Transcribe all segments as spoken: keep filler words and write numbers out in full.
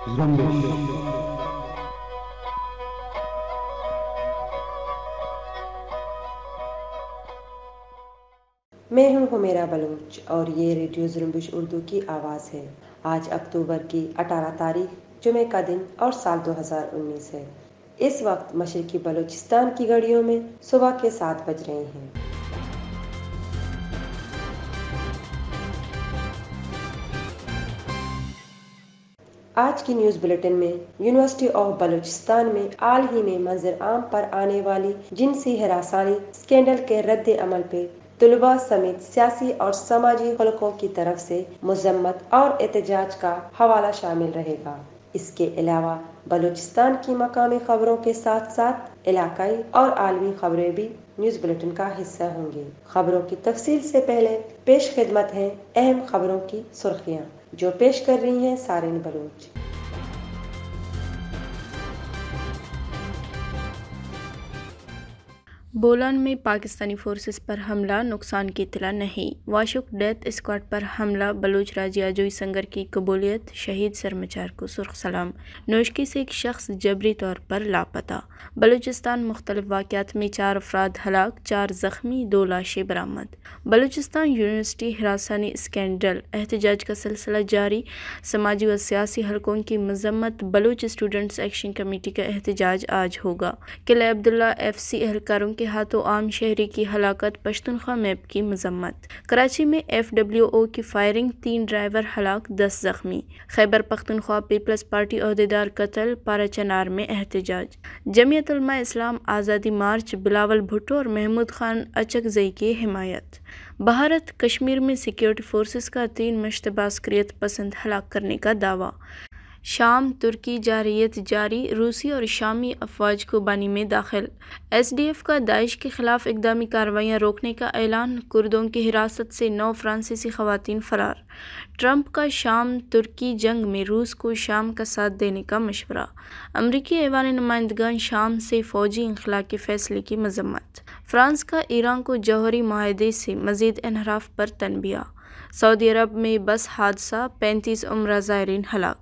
میں ہوں ہمیرا بلوچ اور یہ ریڈیو زرمبش اردو کی آواز ہے۔ آج اکتوبر کی اٹھارہ تاریخ جمعے کا دن اور سال دو ہزار انیس ہے۔ اس وقت مشرقی بلوچستان کی گھڑیوں میں صبح کے سات بج رہے ہیں۔ آج کی نیوز بلیٹن میں یونیورسٹی آف بلوچستان میں حال ہی میں منظر عام پر آنے والی جنسی ہراسانی اسکینڈل کے رد عمل پہ طلباء سمیت سیاسی اور سماجی حلقوں کی طرف سے مذمت اور احتجاج کا حوالہ شامل رہے گا۔ اس کے علاوہ بلوچستان کی مقامی خبروں کے ساتھ ساتھ علاقائی اور عالمی خبریں بھی نیوز بلیٹن کا حصہ ہوں گی۔ خبروں کی تفصیل سے پہلے پیش خدمت ہیں اہم خبروں کی سرخیاں، جو پیش کر رہی ہیں سارین بلوچ۔ بولان میں پاکستانی فورسز پر حملہ، نقصان کی اطلاع نہیں۔ واشوک ڈیتھ اسکواڈ پر حملہ، بلوچ راجی آجوئی سنگر کی قبولیت، شہید سرمچار کو سرخ سلام۔ نوشکی سے ایک شخص جبری طور پر لاپتہ۔ بلوچستان مختلف واقعات میں چار افراد ہلاک، چار زخمی، دو لاشیں برآمد۔ بلوچستان یونیورسٹی ہراسانی اسکینڈل، احتجاج کا سلسلہ جاری، سماجی و سیاسی حلقوں کی مذمت۔ بلوچ اسٹوڈنٹس ایکشن کمیٹی کا احتجاج آج ہوگا۔ قلعہ عبداللہ ایف سی اہلکاروں کے ہاتھوں عام شہری کی ہلاکت، پشتونخوا میپ کی مذمت۔ کراچی میں ایف ڈبلیو او کی فائرنگ، تین ڈرائیور ہلاک، دس زخمی۔ خیبر پختونخوا پیپلز پارٹی عہدیدار قتل، پارا چنار میں احتجاج۔ جمعیت علماء اسلام آزادی مارچ، بلاول بھٹو اور محمود خان اچکزئی کی حمایت۔ بھارت کشمیر میں سیکورٹی فورسز کا تین مشتبہ عسکریت پسند ہلاک کرنے کا دعویٰ۔ شام ترکی جارحیت جاری، روسی اور شامی افواج کوبانی میں داخل۔ ایس ڈی ایف کا داعش کے خلاف اقدامی کارروائیاں روکنے کا اعلان، کردوں کی حراست سے نو فرانسیسی خواتین فرار۔ ٹرمپ کا شام ترکی جنگ میں روس کو شام کا ساتھ دینے کا مشورہ۔ امریکی ایوان نمائندگان شام سے فوجی انخلا کے فیصلے کی مذمت۔ فرانس کا ایران کو جوہری معاہدے سے مزید انحراف پر تنبیہ۔ سعودی عرب میں بس حادثہ، پینتیس عمرہ زائرین ہلاک۔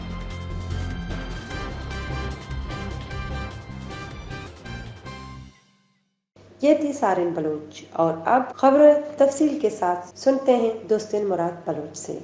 یہ تھی سارین بلوچ، اور اب خبریں تفصیل کے ساتھ سنتے ہیں دوستین مراد بلوچ سے۔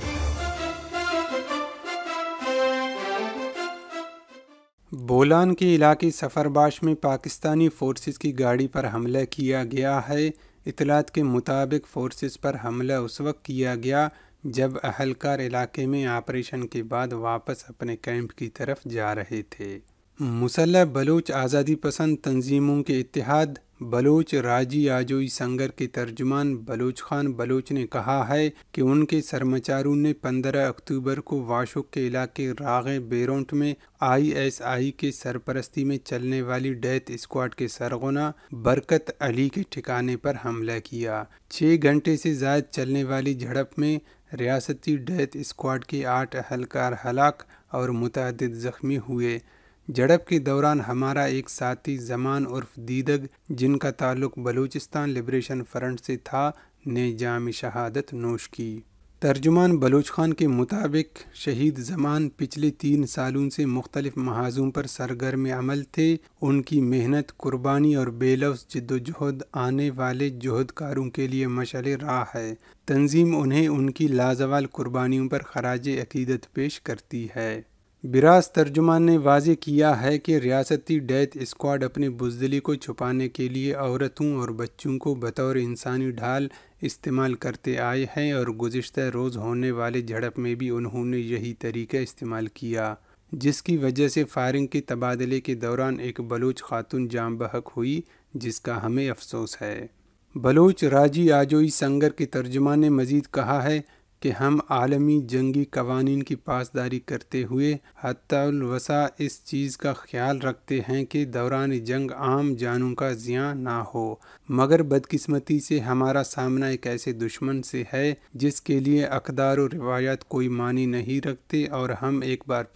بولان کے علاقے سفرباش میں پاکستانی فورسز کی گاڑی پر حملہ کیا گیا ہے۔ اطلاعات کے مطابق فورسز پر حملہ اس وقت کیا گیا جب اہلکار علاقے میں آپریشن کے بعد واپس اپنے کیمپ کی طرف جا رہے تھے۔ مسلح بلوچ آزادی پسند تنظیموں کے اتحاد بلوچ راجی آجوئی سنگر کے ترجمان بلوچ خان بلوچ نے کہا ہے کہ ان کے سرمچاروں نے پندرہ اکتوبر کو واشوک کے علاقے راغے بیرونٹ میں آئی ایس آئی کے سرپرستی میں چلنے والی ڈیتھ اسکواڈ کے سرغنہ برکت علی کے ٹھکانے پر حملہ کیا۔ چھ گھنٹے سے زائد چلنے والی جھڑپ میں ریاستی ڈیتھ اسکواڈ کے آٹھ اہلکار ہلاک اور متعدد زخمی ہوئے۔ جھڑپ کے دوران ہمارا ایک ساتھی زمان عرف دیدگ، جن کا تعلق بلوچستان لبریشن فرنٹ سے تھا، نے جام شہادت نوش کی۔ ترجمان بلوچ خان کے مطابق شہید زمان پچھلے تین سالوں سے مختلف محاذوں پر سرگرم عمل تھے۔ ان کی محنت، قربانی اور بے لوث جدوجہد آنے والے جہد کاروں کے لیے مشعل راہ ہے۔ تنظیم انہیں ان کی لازوال قربانیوں پر خراج عقیدت پیش کرتی ہے۔ براس ترجمان نے واضح کیا ہے کہ ریاستی ڈیتھ اسکواڈ اپنی بزدلی کو چھپانے کے لیے عورتوں اور بچوں کو بطور انسانی ڈھال استعمال کرتے آئے ہیں، اور گزشتہ روز ہونے والے جھڑپ میں بھی انہوں نے یہی طریقہ استعمال کیا، جس کی وجہ سے فائرنگ کے تبادلے کے دوران ایک بلوچ خاتون جاں بحق ہوئی، جس کا ہمیں افسوس ہے۔ بلوچ راجی آجوئی سنگر کے ترجمان نے مزید کہا ہے کہ ہم عالمی جنگی قوانین کی پاسداری کرتے ہوئے حتی الوسع اس چیز کا خیال رکھتے ہیں کہ دوران جنگ عام جانوں کا زیاں نہ ہو، مگر بدقسمتی سے ہمارا سامنا ایک ایسے دشمن سے ہے جس کے لیے اقدار و روایات کوئی معنی نہیں رکھتے، اور ہم ایک بار پھر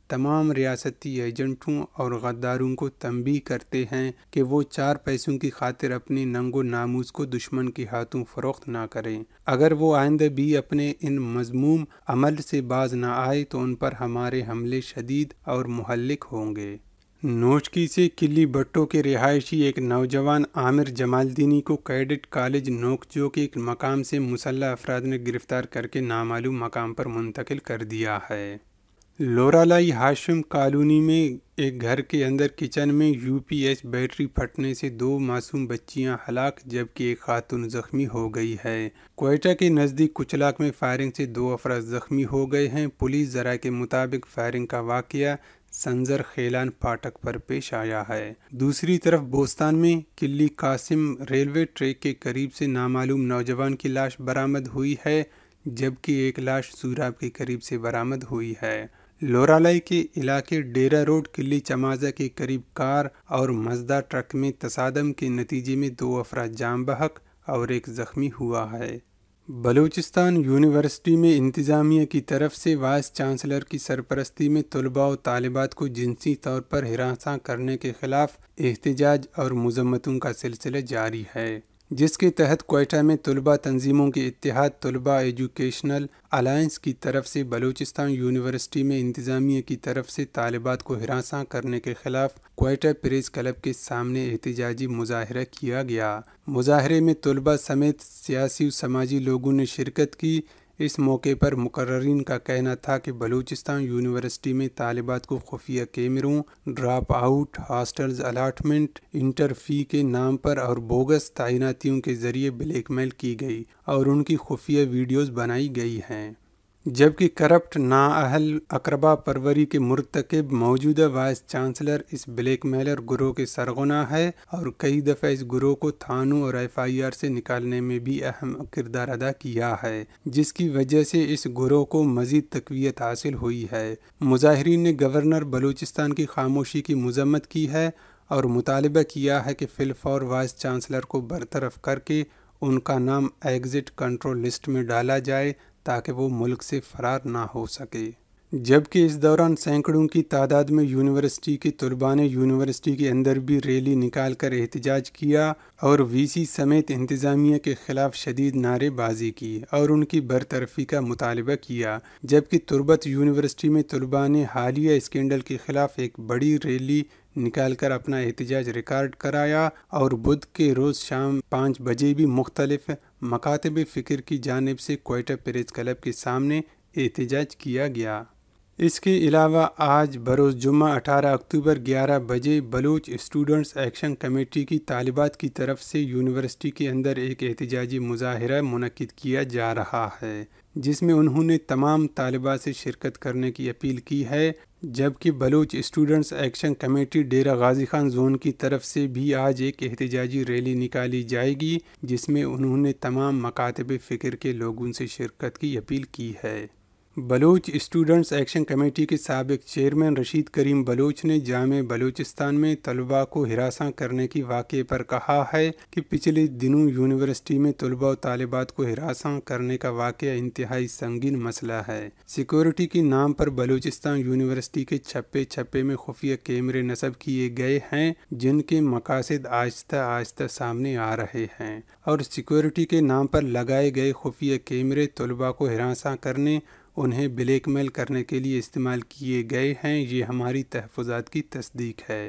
تمام ریاستی ایجنٹوں اور غداروں کو تنبیہ کرتے ہیں کہ وہ چار پیسوں کی خاطر اپنے ننگ و ناموس کو دشمن کے ہاتھوں فروخت نہ کریں۔ اگر وہ آئندہ بھی اپنے ان مذموم عمل سے باز نہ آئے تو ان پر ہمارے حملے شدید اور مہلک ہوں گے۔ نوشکی سے کلی بھٹو کے رہائشی ایک نوجوان عامر جمالدینی کو کیڈٹ کالج نوکجو کے ایک مقام سے مسلح افراد نے گرفتار کر کے نامعلوم مقام پر منتقل کر دیا ہے۔ لورالائی ہاشم کالونی میں ایک گھر کے اندر کچن میں یو پی ایس بیٹری پھٹنے سے دو معصوم بچیاں ہلاک جبکہ ایک خاتون زخمی ہو گئی ہے۔ کوئٹہ کے نزدیک کچلاک میں فائرنگ سے دو افراد زخمی ہو گئے ہیں۔ پولیس ذرائع کے مطابق فائرنگ کا واقعہ سنزر خیلان پھاٹک پر پیش آیا ہے۔ دوسری طرف بوستان میں کلی قاسم ریلوے ٹریک کے قریب سے نامعلوم نوجوان کی لاش برآمد ہوئی ہے جبکہ ایک لاش سوراب کے قریب سے برآمد ہوئی ہے۔ لورالائی کے علاقے ڈیرہ روڈ کلی چمازہ کے قریب کار اور مزدا ٹرک میں تصادم کے نتیجے میں دو افراد جاں بحق اور ایک زخمی ہوا ہے۔ بلوچستان یونیورسٹی میں انتظامیہ کی طرف سے وائس چانسلر کی سرپرستی میں طلباء و طالبات کو جنسی طور پر ہراساں کرنے کے خلاف احتجاج اور مذمتوں کا سلسلہ جاری ہے، جس کے تحت کوئٹہ میں طلباء تنظیموں کے اتحاد طلباء ایجوکیشنل الائنس کی طرف سے بلوچستان یونیورسٹی میں انتظامیہ کی طرف سے طالبات کو ہراساں کرنے کے خلاف کوئٹہ پریس کلب کے سامنے احتجاجی مظاہرہ کیا گیا۔ مظاہرے میں طلباء سمیت سیاسی و سماجی لوگوں نے شرکت کی۔ اس موقع پر مقررین کا کہنا تھا کہ بلوچستان یونیورسٹی میں طالبات کو خفیہ کیمروں، ڈراپ آؤٹ، ہاسٹلز الاٹمنٹ، انٹر فی کے نام پر اور بوگس تعیناتیوں کے ذریعے بلیک میل کی گئی اور ان کی خفیہ ویڈیوز بنائی گئی ہیں، جبکہ کرپٹ نااہل اقربا پروری کے مرتکب موجودہ وائس چانسلر اس بلیک میلر گروہ کے سرغنہ ہے اور کئی دفعہ اس گروہ کو تھانوں اور ایف آئی آر سے نکالنے میں بھی اہم کردار ادا کیا ہے، جس کی وجہ سے اس گروہ کو مزید تقویت حاصل ہوئی ہے۔ مظاہرین نے گورنر بلوچستان کی خاموشی کی مذمت کی ہے اور مطالبہ کیا ہے کہ فی الفور وائس چانسلر کو برطرف کر کے ان کا نام ایگزٹ کنٹرول لسٹ میں ڈالا جائے تاکہ وہ ملک سے فرار نہ ہو سکے۔ جبکہ اس دوران سینکڑوں کی تعداد میں یونیورسٹی کے طلباء نے یونیورسٹی کے اندر بھی ریلی نکال کر احتجاج کیا اور وی سی سمیت انتظامیہ کے خلاف شدید نعرے بازی کی اور ان کی برطرفی کا مطالبہ کیا، جبکہ تربت یونیورسٹی میں طلباء نے حالیہ اسکینڈل کے خلاف ایک بڑی ریلی نکال کر اپنا احتجاج ریکارڈ کرایا اور بدھ کے روز شام پانچ بجے بھی مختلف مکاتب فکر کی جانب سے کوئٹہ پریس کلب کے سامنے احتجاج کیا گیا۔ اس کے علاوہ آج بروز جمعہ اٹھارہ اکتوبر گیارہ بجے بلوچ اسٹوڈنٹس ایکشن کمیٹی کی طالبات کی طرف سے یونیورسٹی کے اندر ایک احتجاجی مظاہرہ منعقد کیا جا رہا ہے، جس میں انہوں نے تمام طالبات سے شرکت کرنے کی اپیل کی ہے، جبکہ Baloch students action committee Dera Ghazi Khan zone کی طرف سے بھی آج ایک احتجاجی ریلی نکالی جائے گی، جس میں انہوں نے تمام مکاتب فکر کے لوگوں سے شرکت کی اپیل کی ہے۔ بلوچ اسٹوڈنٹس ایکشن کمیٹی کے سابق چیئرمین رشید کریم بلوچ نے جامع بلوچستان میں طلباء کو ہراساں کرنے کی واقعے پر کہا ہے کہ پچھلے دنوں یونیورسٹی میں طلباء و طالبات کو ہراساں کرنے کا واقعہ انتہائی سنگین مسئلہ ہے۔ سیکورٹی کے نام پر بلوچستان یونیورسٹی کے چھپے چھپے میں خفیہ کیمرے نصب کیے گئے ہیں جن کے مقاصد آہستہ آہستہ سامنے آ رہے ہیں، اور سیکورٹی کے نام پر لگائے گئے خفیہ کیمرے طلباء کو ہراساں کرنے، انہیں بلیک میل کرنے کے لیے استعمال کیے گئے ہیں۔ یہ ہماری تحفظات کی تصدیق ہے۔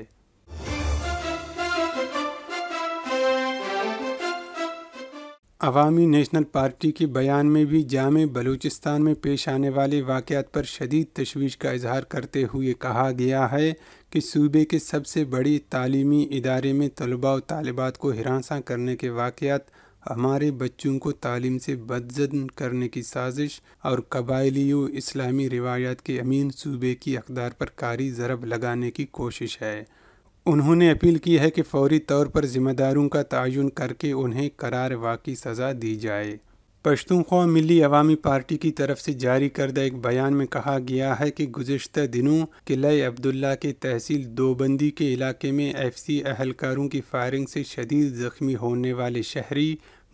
عوامی نیشنل پارٹی کے بیان میں بھی جامع بلوچستان میں پیش آنے والے واقعات پر شدید تشویش کا اظہار کرتے ہوئے کہا گیا ہے کہ صوبے کے سب سے بڑی تعلیمی ادارے میں طلباء و طالبات کو ہراساں کرنے کے واقعات ہمارے بچوں کو تعلیم سے بدظن کرنے کی سازش اور قبائلی و اسلامی روایات کے امین صوبے کی اقدار پر کاری ضرب لگانے کی کوشش ہے۔ انہوں نے اپیل کی ہے کہ فوری طور پر ذمہ داروں کا تعین کر کے انہیں قرار واقعی سزا دی جائے۔ پشتونخوا ملی عوامی پارٹی کی طرف سے جاری کردہ ایک بیان میں کہا گیا ہے کہ گزشتہ دنوں قلعہ عبداللہ کے تحصیل دوبندی کے علاقے میں ایف سی اہلکاروں کی فائرنگ سے شدید زخمی ہونے والے شہری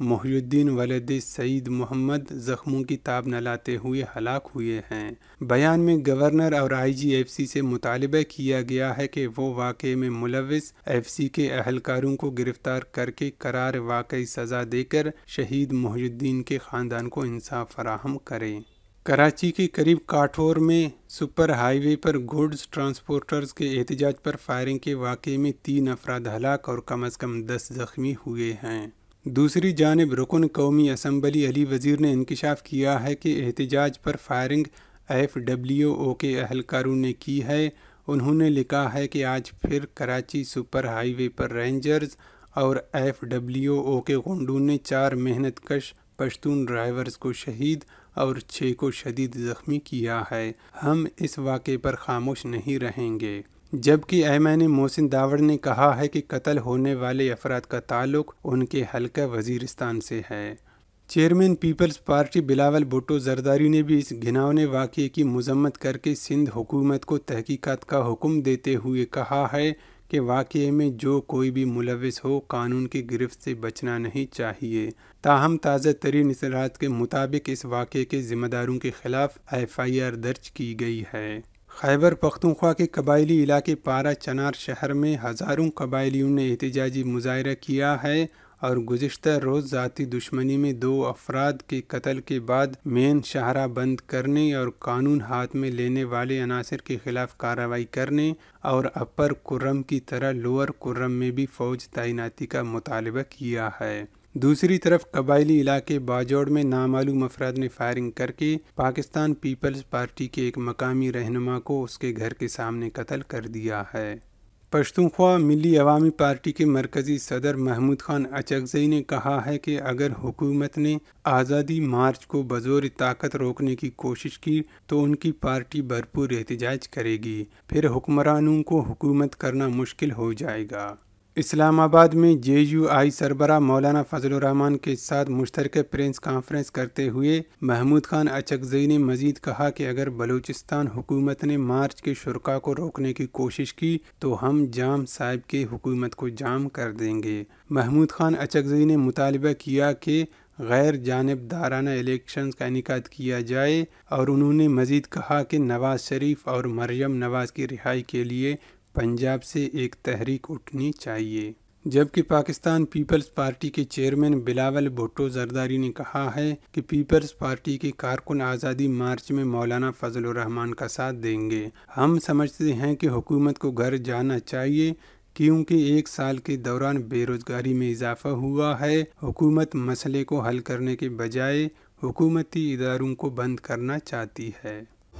محی الدین ولد سعید محمد زخموں کی تاب نہ لاتے ہوئے ہلاک ہوئے ہیں۔ بیان میں گورنر اور آئی جی ایف سی سے مطالبہ کیا گیا ہے کہ وہ واقعے میں ملوث ایف سی کے اہلکاروں کو گرفتار کر کے قرار واقعی سزا دے کر شہید محی الدین کے خاندان کو انصاف فراہم کریں۔ کراچی کے قریب کاٹھور میں سپر ہائی وے پر گوڈز ٹرانسپورٹرز کے احتجاج پر فائرنگ کے واقعے میں تین افراد ہلاک اور کم از کم دس زخمی ہوئے ہیں۔ دوسری جانب رکن قومی اسمبلی علی وزیر نے انکشاف کیا ہے کہ احتجاج پر فائرنگ ایف ڈبلیو او کے اہلکاروں نے کی ہے۔ انہوں نے لکھا ہے کہ آج پھر کراچی سپر ہائی وے پر رینجرز اور ایف ڈبلیو او کے غنڈوں نے چار محنت کش پشتون ڈرائیورز کو شہید اور چھ کو شدید زخمی کیا ہے۔ ہم اس واقعے پر خاموش نہیں رہیں گے۔ جبکہ ایمن محسن داوڑ نے کہا ہے کہ قتل ہونے والے افراد کا تعلق ان کے حلقہ وزیرستان سے ہے۔ Chairman peoples party Bilawal Bhutto Zardari نے بھی اس گھناؤنے واقعے کی مذمت کر کے سندھ حکومت کو تحقیقات کا حکم دیتے ہوئے کہا ہے کہ واقعے میں جو کوئی بھی ملوث ہو قانون کی گرفت سے بچنا نہیں چاہیے۔ تاہم تازہ ترین اطلاعات کے مطابق اس واقعے کے ذمہ داروں کے خلاف ایف آئی آر درج کی گئی ہے۔ خیبر پختونخوا کے قبائلی علاقے پارا چنار شہر میں ہزاروں قبائلیوں نے احتجاجی مظاہرہ کیا ہے اور گزشتہ روز ذاتی دشمنی میں دو افراد کے قتل کے بعد مین شاہراہ بند کرنے اور قانون ہاتھ میں لینے والے عناصر کے خلاف کارروائی کرنے اور اپر کرم کی طرح لوور کرم میں بھی فوج تعیناتی کا مطالبہ کیا ہے۔ دوسری طرف قبائلی علاقے باجوڑ میں نامعلوم افراد نے فائرنگ کر کے پاکستان پیپلز پارٹی کے ایک مقامی رہنما کو اس کے گھر کے سامنے قتل کر دیا ہے۔ پشتونخوا ملی عوامی پارٹی کے مرکزی صدر محمود خان اچکزئی نے کہا ہے کہ اگر حکومت نے آزادی مارچ کو بزور طاقت روکنے کی کوشش کی تو ان کی پارٹی بھرپور احتجاج کرے گی، پھر حکمرانوں کو حکومت کرنا مشکل ہو جائے گا۔ اسلام آباد میں جے یو آئی سربراہ مولانا فضل الرحمان کے ساتھ مشترکہ پریس کانفرنس کرتے ہوئے محمود خان اچکزئی نے مزید کہا کہ اگر بلوچستان حکومت نے مارچ کے شرکاء کو روکنے کی کوشش کی تو ہم جام صاحب کے حکومت کو جام کر دیں گے۔ محمود خان اچکزئی نے مطالبہ کیا کہ غیر جانبدارانہ الیکشنز کا انعقاد کیا جائے اور انہوں نے مزید کہا کہ نواز شریف اور مریم نواز کی رہائی کے لیے پنجاب سے ایک تحریک اٹھنی چاہیے۔ جبکہ پاکستان پیپلز پارٹی کے چیئرمین بلاول بھٹو زرداری نے کہا ہے کہ پیپلز پارٹی کے کارکن آزادی مارچ میں مولانا فضل الرحمان کا ساتھ دیں گے۔ ہم سمجھتے ہیں کہ حکومت کو گھر جانا چاہیے کیونکہ ایک سال کے دوران بے روزگاری میں اضافہ ہوا ہے۔ حکومت مسئلے کو حل کرنے کے بجائے حکومتی اداروں کو بند کرنا چاہتی ہے۔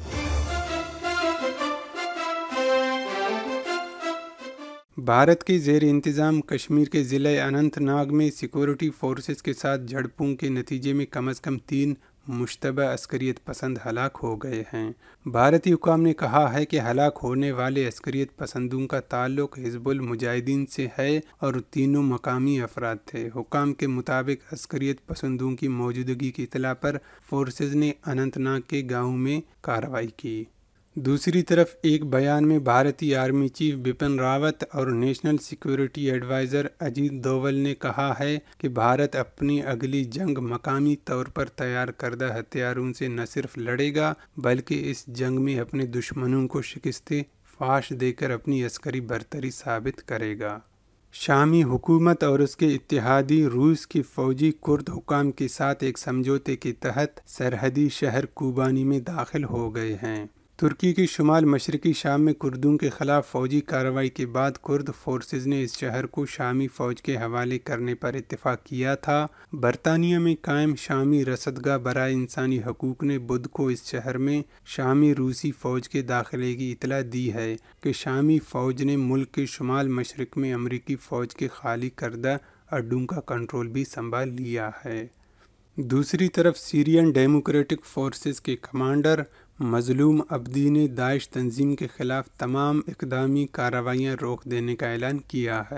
بھارت کے زیر انتظام کشمیر کے ضلع اننت ناگ میں سیکورٹی فورسز کے ساتھ جھڑپوں کے نتیجے میں کم از کم تین مشتبہ عسکریت پسند ہلاک ہو گئے ہیں۔ بھارتی حکام نے کہا ہے کہ ہلاک ہونے والے عسکریت پسندوں کا تعلق حزب المجاہدین سے ہے اور تینوں مقامی افراد تھے۔ حکام کے مطابق عسکریت پسندوں کی موجودگی کی اطلاع پر فورسز نے اننت ناگ کے گاؤں میں کارروائی کی۔ دوسری طرف ایک بیان میں بھارتی آرمی چیف بپن راوت اور national security adviser Ajit Doval نے کہا ہے کہ بھارت اپنی اگلی جنگ مقامی طور پر تیار کردہ ہتھیاروں سے نہ صرف لڑے گا بلکہ اس جنگ میں اپنے دشمنوں کو شکست فاش دے کر اپنی عسکری برتری ثابت کرے گا۔ شامی حکومت اور اس کے اتحادی روس کی فوجی کرد حکام کے ساتھ ایک سمجھوتے کے تحت سرحدی شہر کوبانی میں داخل ہو گئے ہیں۔ ترکی کے شمال مشرقی شام میں کردوں کے خلاف فوجی کارروائی کے بعد کرد فورسز نے اس شہر کو شامی فوج کے حوالے کرنے پر اتفاق کیا تھا۔ برطانیہ میں قائم شامی رصدگاہ برائے انسانی حقوق نے بدھ کو اس شہر میں شامی روسی فوج کے داخلے کی اطلاع دی ہے کہ شامی فوج نے ملک کے شمال مشرق میں امریکی فوج کے خالی کردہ اڈوں کا کنٹرول بھی سنبھال لیا ہے۔ دوسری طرف سیرین ڈیموکریٹک فورسز کے کمانڈر مظلوم عبدی نے داعش تنظیم کے خلاف تمام اقدامی کارروائیاں روک دینے کا اعلان کیا ہے۔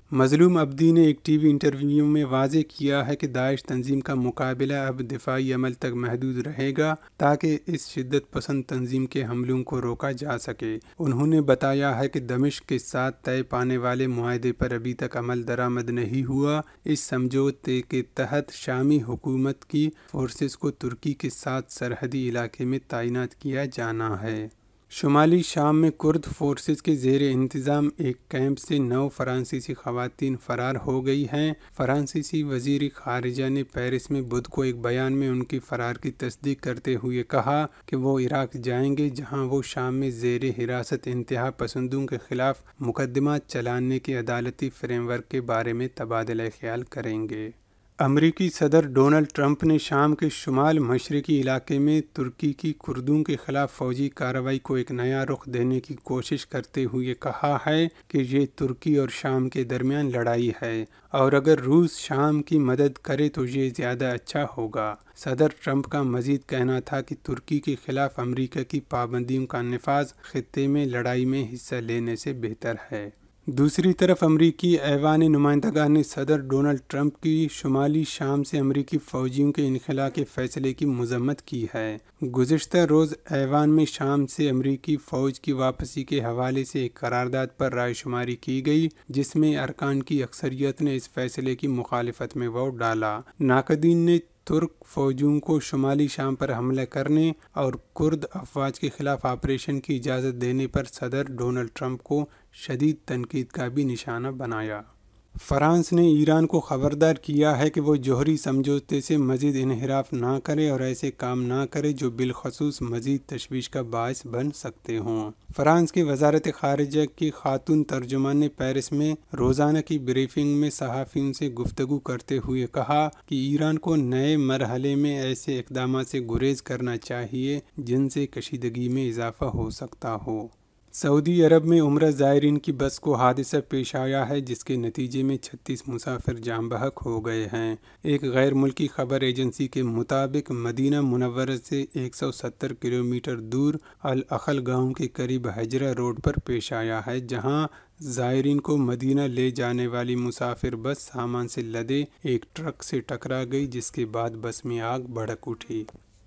مظلوم عبدی نے ایک ٹی وی انٹرویو میں واضح کیا ہے کہ داعش تنظیم کا مقابلہ اب دفاعی عمل تک محدود رہے گا تاکہ اس شدت پسند تنظیم کے حملوں کو روکا جا سکے۔ انہوں نے بتایا ہے کہ دمشق کے ساتھ طے پانے والے معاہدے پر ابھی تک عمل درآمد نہیں ہوا۔ اس سمجھوتے کے تحت شامی حکومت کی فورسز کو ترکی کے ساتھ سرحدی علاقے میں تعینات کیا جانا ہے۔ شمالی شام میں کرد فورسز کے زیر انتظام ایک کیمپ سے نو فرانسیسی خواتین فرار ہو گئی ہیں۔ فرانسیسی وزیر خارجہ نے پیرس میں بدھ کو ایک بیان میں ان کی فرار کی تصدیق کرتے ہوئے کہا کہ وہ عراق جائیں گے، جہاں وہ شام میں زیر حراست انتہا پسندوں کے خلاف مقدمات چلانے کے عدالتی فریم ورک کے بارے میں تبادلہ خیال کریں گے۔ امریکی صدر ڈونلڈ ٹرمپ نے شام کے شمال مشرقی علاقے میں ترکی کی کردوں کے خلاف فوجی کارروائی کو ایک نیا رخ دینے کی کوشش کرتے ہوئے کہا ہے کہ یہ ترکی اور شام کے درمیان لڑائی ہے اور اگر روس شام کی مدد کرے تو یہ زیادہ اچھا ہوگا۔ صدر ٹرمپ کا مزید کہنا تھا کہ ترکی کے خلاف امریکہ کی پابندیوں کا نفاذ خطے میں لڑائی میں حصہ لینے سے بہتر ہے۔ دوسری طرف امریکی ایوان نمائندگان نے صدر ڈونلڈ ٹرمپ کی شمالی شام سے امریکی فوجیوں کے انخلاء کے فیصلے کی مذمت کی ہے۔ گزشتہ روز ایوان میں شام سے امریکی فوج کی واپسی کے حوالے سے ایک قرارداد پر رائے شماری کی گئی، جس میں ارکان کی اکثریت نے اس فیصلے کی مخالفت میں ووٹ ڈالا۔ ناقدین نے ترک فوجیوں کو شمالی شام پر حملہ کرنے اور کرد افواج کے خلاف آپریشن کی اجازت دینے پر صدر ڈونلڈ ٹرمپ کو شدید تنقید کا بھی نشانہ بنایا۔ فرانس نے ایران کو خبردار کیا ہے کہ وہ جوہری سمجھوتے سے مزید انحراف نہ کرے اور ایسے کام نہ کرے جو بالخصوص مزید تشویش کا باعث بن سکتے ہوں۔ فرانس کی وزارت خارجہ کی خاتون ترجمان نے پیرس میں روزانہ کی بریفنگ میں صحافیوں سے گفتگو کرتے ہوئے کہا کہ ایران کو نئے مرحلے میں ایسے اقدامات سے گریز کرنا چاہیے جن سے کشیدگی میں اضافہ ہو سکتا ہو۔ سعودی عرب میں عمرہ زائرین کی بس کو حادثہ پیش آیا ہے جس کے نتیجے میں چھتیس مسافر جاں بحق ہو گئے ہیں۔ ایک غیر ملکی خبر ایجنسی کے مطابق مدینہ منورہ سے ایک سو ستر کلومیٹر دور الاخل گاؤں کے قریب ہجرہ روڈ پر پیش آیا ہے، جہاں زائرین کو مدینہ لے جانے والی مسافر بس سامان سے لدے ایک ٹرک سے ٹکرا گئی، جس کے بعد بس میں آگ بھڑک اٹھی۔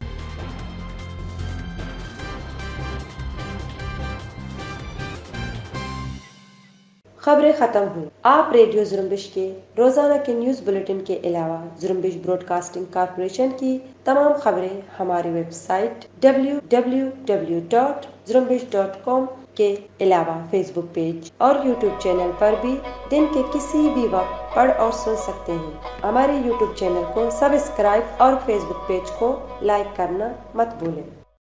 خبریں ختم ہوئی۔ آپ ریڈیو زرمبش کے روزانہ کے نیوز بلیٹن کے علاوہ زرمبش براڈ کاسٹنگ کارپوریشن کی تمام خبریں ہماری website W W W dot Zrumbesh dot com کے علاوہ فیس بک پیج اور یوٹیوب چینل پر بھی دن کے کسی بھی وقت پڑھ اور سن سکتے ہیں۔ ہمارے یوٹیوب چینل کو سبسکرائب اور فیس بک پیج کو لائک کرنا مت بھولیں۔